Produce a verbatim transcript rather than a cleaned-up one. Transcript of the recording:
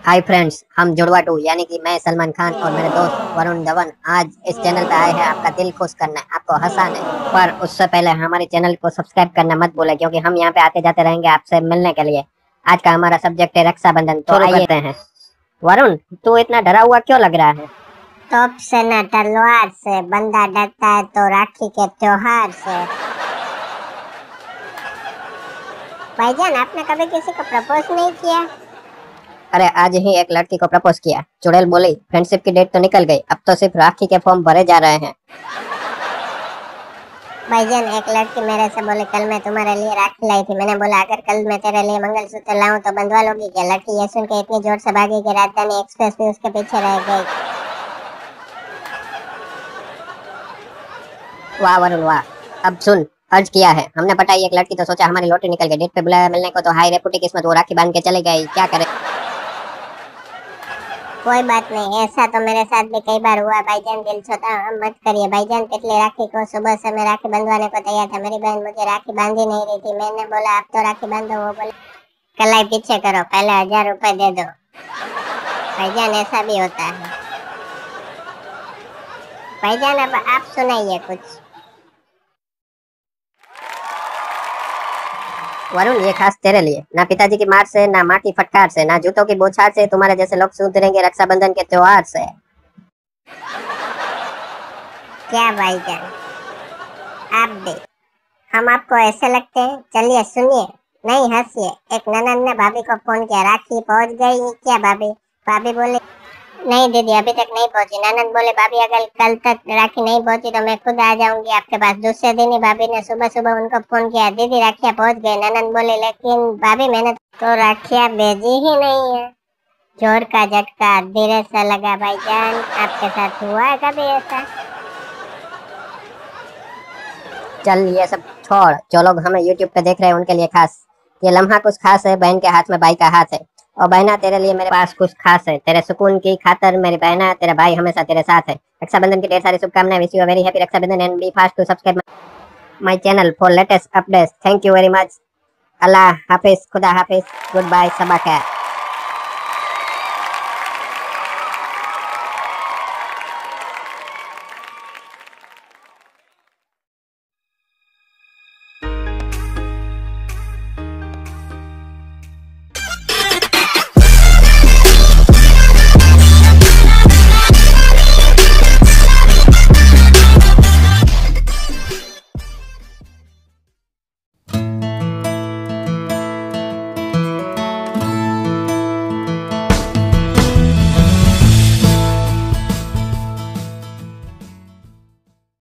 Hi friends, हम जुड़वा to यानी कि मैं सलमान खान और मेरे दोस्त वरुण धवन आज इस चैनल पे आए हैं आपका दिल खुश करना है, आपको हंसाना है। पर उससे पहले हमारे चैनल को सब्सक्राइब करना मत भूलें, क्योंकि हम यहाँ पे आते जाते रहेंगे आपसे मिलने के लिए। आज का हमारा सब्जेक्ट है रक्षाबंधन, तो आइए करते हैं। वरुण, तू इतना डरा हुआ क्यों लग रहा है? तोप से न तलवार से, बंदा डरता है तो राखी के त्योहार से। भाईजान, आपने कभी किसी को प्रपोज नहीं किया? अरे आज ही एक लड़की को प्रपोज किया। चुड़ैल बोली फ्रेंडशिप की डेट तो निकल गई, अब तो सिर्फ राखी के फॉर्म भरे जा रहे हैं। भाईजान, एक लड़की मेरे से बोली कल मैं तुम्हारे लिए राखी लाई थी। मैंने बोला अगर कल मैं तेरे लिए मंगलसूत्र लाऊं तो बंधवा लोगी क्या? लड़की ये सुन के इतनी जोर से भागी कि राजधानी एक्सप्रेस भी उसके पीछे रह गई। वाह वरुण वाह, अब सुन, अर्ज किया है हमने पटाई एक लड़की तो सोचा हमारी लॉटरी निकल गई। डेट पे बुलाया मिलने को तो हाई रेपुटी किस्मत, वो राखी बांध के चले गई, क्या करे। कोई बात नहीं, ऐसा तो मेरे साथ भी कई बार हुआ भाईजान, दिल छोटा मत करिए। भाईजान, पिछली राखी को सुबह से मैं राखी बंधवाने को तैयार था, मेरी बहन मुझे राखी बांधी नहीं रही थी। मैंने बोला आप तो राखी बांधो, वो बोले कलाई पीछे करो, पहले हजार रुपए दे दो। भाईजान, ऐसा भी होता है। भाईजान, अब आप सुनाइए कुछ। वरुण, ये खास तेरे लिए। ना पिताजी की मार से, ना माँ की फटकार से, ना जूतों की बौछार से, तुम्हारे जैसे लोग सुधरेंगे रक्षाबंधन के त्योहार से। क्या भाईजान, आप भी हम आपको ऐसे लगते हैं? चलिए सुनिए, नहीं हंसिए। एक ननद ने भाभी को फोन किया, राखी पहुंच गई क्या भाभी? भाभी बोले नहीं दीदी, अभी तक नहीं पहुंची। ननद बोले भाभी अगर कल तक राखी नहीं पहुंची तो मैं खुद आ जाऊंगी आपके पास। दूसरे दिन ही भाभी ने सुबह सुबह उनको फोन किया, दीदी राखियां पहुंच गई। ननद बोले लेकिन भाभी मैंने तो राखियां भेजी ही नहीं है। जोर का झटका धीरे से लगा। भाईजान, आपके साथ हुआ है कभी ऐसा? चल ये सब छोड़, जो लोग हमें यूट्यूब पे देख रहे हैं उनके लिए खास ये लम्हा कुछ खास है। बहन के हाथ में भाई का हाथ है, और बहना तेरे लिए मेरे पास कुछ खास है। तेरे सुकून की खातर मेरी बहना, तेरा भाई हमेशा तेरे साथ है। रक्षाबंधन की ढेर सारी शुभकामनाएं। Wish you a very happy Rakshabandhan and be fast to subscribe my channel for latest updates. Thank you very much. अल्लाह हाफिज, खुदा हाफिज, गुड बाय, सबा खैर।